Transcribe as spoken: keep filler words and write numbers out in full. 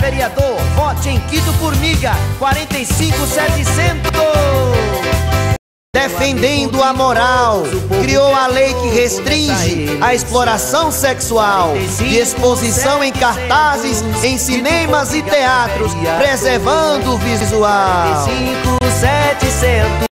vereador, vote em Quito Formiga, quarenta e cinco mil e setecentos. Defendendo a moral, criou a lei que restringe a exploração sexual de exposição em cartazes, em cinemas e teatros, preservando o visual.